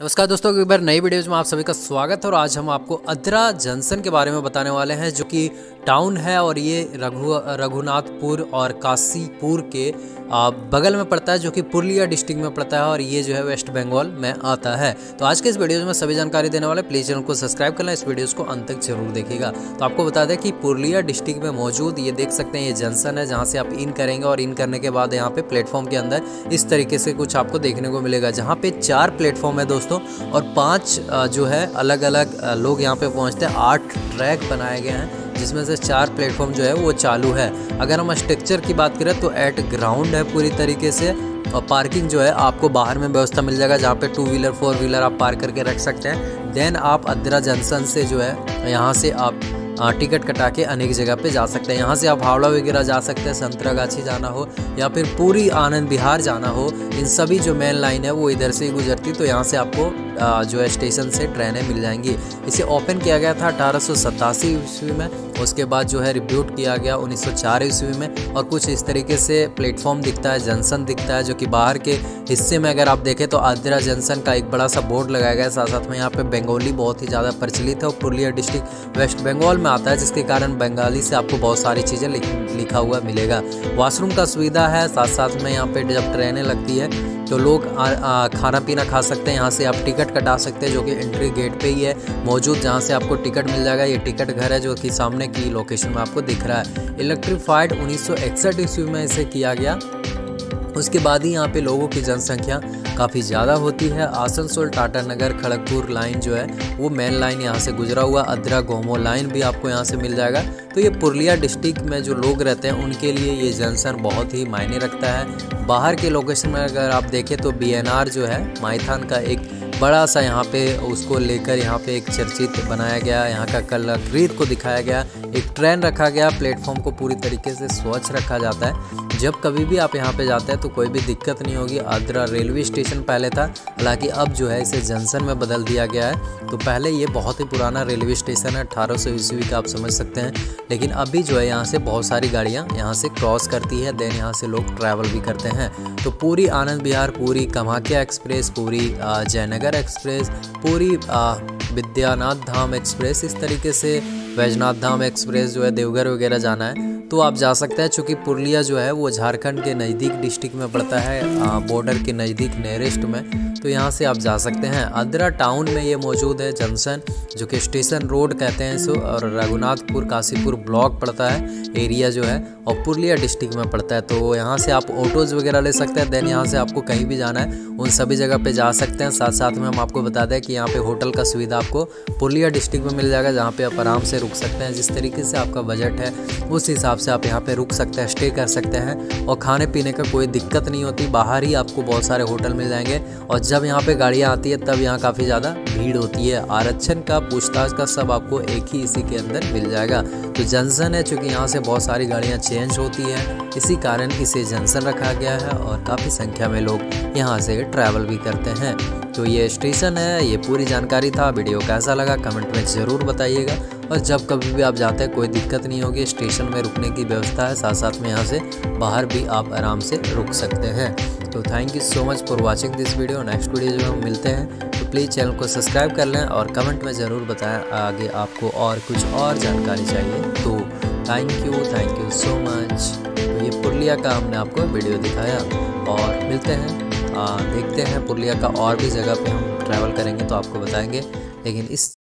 नमस्कार दोस्तों, एक बार नई वीडियोज़ में आप सभी का स्वागत है। और आज हम आपको अद्रा जंक्शन के बारे में बताने वाले हैं, जो कि टाउन है और ये रघुनाथपुर और काशीपुर के बगल में पड़ता है, जो कि पुरुलिया डिस्ट्रिक्ट में पड़ता है और ये जो है वेस्ट बंगाल में आता है। तो आज के इस वीडियो में सभी जानकारी देने वाले, प्लीज़ चैनल को सब्सक्राइब करना, इस वीडियोज़ को अंत तक जरूर देखिएगा। तो आपको बता दें कि पुरुलिया डिस्ट्रिक्ट में मौजूद ये देख सकते हैं, ये जंक्शन है जहाँ से आप इन करेंगे और इन करने के बाद यहाँ पे प्लेटफॉर्म के अंदर इस तरीके से कुछ आपको देखने को मिलेगा, जहाँ पे 4 प्लेटफॉर्म है दोस्तों और 5 जो है अलग अलग लोग यहाँ पे पहुँचते हैं। 8 ट्रैक बनाए गए हैं, जिसमें से 4 प्लेटफॉर्म जो है वो चालू है। अगर हम स्ट्रक्चर की बात करें तो एट ग्राउंड है पूरी तरीके से, और पार्किंग जो है आपको बाहर में व्यवस्था मिल जाएगा, जहाँ पे 2 व्हीलर 4 व्हीलर आप पार्क करके रख सकते हैं। देन आप अद्रा जंक्शन से जो है यहाँ से आप टिकट कटा के अनेक जगह पे जा सकते हैं। यहाँ से आप हावड़ा वगैरह जा सकते हैं, संतरागाछी जाना हो या फिर पूरी आनंद विहार जाना हो, इन सभी जो मेन लाइन है वो इधर से ही गुजरती। तो यहाँ से आपको जो है स्टेशन से ट्रेनें मिल जाएंगी। इसे ओपन किया गया था 1887 ईस्वी में, उसके बाद जो है रिब्यूट किया गया 1904 ईस्वी में। और कुछ इस तरीके से प्लेटफॉर्म दिखता है, जंक्शन दिखता है, जो कि बाहर के हिस्से में अगर आप देखें तो अद्रा जंक्शन का एक बड़ा सा बोर्ड लगाया गया है। साथ साथ में यहाँ पे बंगाली बहुत ही ज़्यादा प्रचलित है और पुरुलिया डिस्ट्रिक्ट वेस्ट बंगाल में आता है, जिसके कारण बंगाली से आपको बहुत सारी चीज़ें लिखा हुआ मिलेगा। वॉशरूम का सुविधा है। साथ साथ में यहाँ पे जब ट्रेनें लगती है तो लोग खाना पीना खा सकते हैं। यहाँ से आप टिकट कटा सकते हैं, जो कि एंट्री गेट पे ही है मौजूद, जहाँ से आपको टिकट मिल जाएगा। ये टिकट घर है जो कि सामने की लोकेशन में आपको दिख रहा है। इलेक्ट्रीफाइड 1961 ईस्वी में इसे किया गया। उसके बाद ही यहाँ पे लोगों की जनसंख्या काफ़ी ज़्यादा होती है। आसनसोल टाटा नगर खड़गपुर लाइन जो है वो मेन लाइन यहाँ से गुजरा हुआ। अद्रा गोमो लाइन भी आपको यहाँ से मिल जाएगा। तो ये पुरुलिया डिस्ट्रिक्ट में जो लोग रहते हैं उनके लिए ये जंक्शन बहुत ही मायने रखता है। बाहर के लोकेशन में अगर आप देखें तो BNR जो है माइथन का एक बड़ा सा यहाँ पे उसको लेकर यहाँ पे एक चर्चित बनाया गया, यहाँ का कलाकृति को दिखाया गया। एक ट्रेन रखा गया, प्लेटफॉर्म को पूरी तरीके से स्वच्छ रखा जाता है। जब कभी भी आप यहाँ पे जाते हैं तो कोई भी दिक्कत नहीं होगी। अद्रा रेलवे स्टेशन पहले था, हालांकि अब जो है इसे जंक्शन में बदल दिया गया है। तो पहले ये बहुत ही पुराना रेलवे स्टेशन है, 1800 ईस्वी का आप समझ सकते हैं। लेकिन अभी जो है यहाँ से बहुत सारी गाड़ियाँ यहाँ से क्रॉस करती है, देन यहाँ से लोग ट्रैवल भी करते हैं। तो पूरी आनंद विहार, पूरी कामाख्या एक्सप्रेस, पूरी जयनगर एक्सप्रेस, पूरी विद्यानाथ धाम एक्सप्रेस, इस तरीके से वैजनाथ धाम एक्सप्रेस जो है देवघर वगैरह जाना है तो आप जा सकते हैं। चूँकि पुरुलिया जो है वो झारखंड के नज़दीक डिस्ट्रिक्ट में पड़ता है, बॉर्डर के नज़दीक नियरेस्ट में, तो यहाँ से आप जा सकते हैं। अद्रा टाउन में ये मौजूद है जंक्शन, जो कि स्टेशन रोड कहते हैं इसको, और रघुनाथपुर काशीपुर ब्लॉक पड़ता है एरिया जो है, और पुरुलिया डिस्ट्रिक्ट में पड़ता है। तो यहाँ से आप ऑटोज़ वगैरह ले सकते हैं। देन यहाँ से आपको कहीं भी जाना है उन सभी जगह पे जा सकते हैं। साथ साथ में हम आपको बता दें कि यहाँ पे होटल का सुविधा आपको पुरुलिया डिस्ट्रिक्ट में मिल जाएगा, जहाँ पे आप आराम से रुक सकते हैं। जिस तरीके से आपका बजट है उस हिसाब से आप यहाँ पे रुक सकते हैं, स्टे कर सकते हैं, और खाने पीने का कोई दिक्कत नहीं होती। बाहर ही आपको बहुत सारे होटल मिल जाएंगे, और जब यहाँ पे गाड़ियाँ आती है तब यहाँ काफ़ी ज़्यादा भीड़ होती है। आरक्षण का, पूछताछ का सब आपको एक ही इसी के अंदर मिल जाएगा। तो जंक्शन है, चूँकि यहाँ से बहुत सारी गाड़ियाँ चेंज होती है, इसी कारण इसे जंक्शन रखा गया है और काफ़ी संख्या में लोग यहाँ से ट्रैवल भी करते हैं। तो ये स्टेशन है, ये पूरी जानकारी था। वीडियो कैसा लगा कमेंट में ज़रूर बताइएगा, और जब कभी भी आप जाते हैं कोई दिक्कत नहीं होगी। स्टेशन में रुकने की व्यवस्था है, साथ साथ में यहाँ से बाहर भी आप आराम से रुक सकते हैं। तो thank you so much for watching this video. Next video जो हम मिलते हैं, तो प्लीज़ चैनल को सब्सक्राइब कर लें और कमेंट में ज़रूर बताएं आगे आपको और कुछ और जानकारी चाहिए। तो थैंक यू सो मच। तो ये पुरुलिया का हमने आपको वीडियो दिखाया, और मिलते हैं, देखते हैं पुरुलिया का और भी जगह पे हम ट्रैवल करेंगे तो आपको बताएंगे। लेकिन इस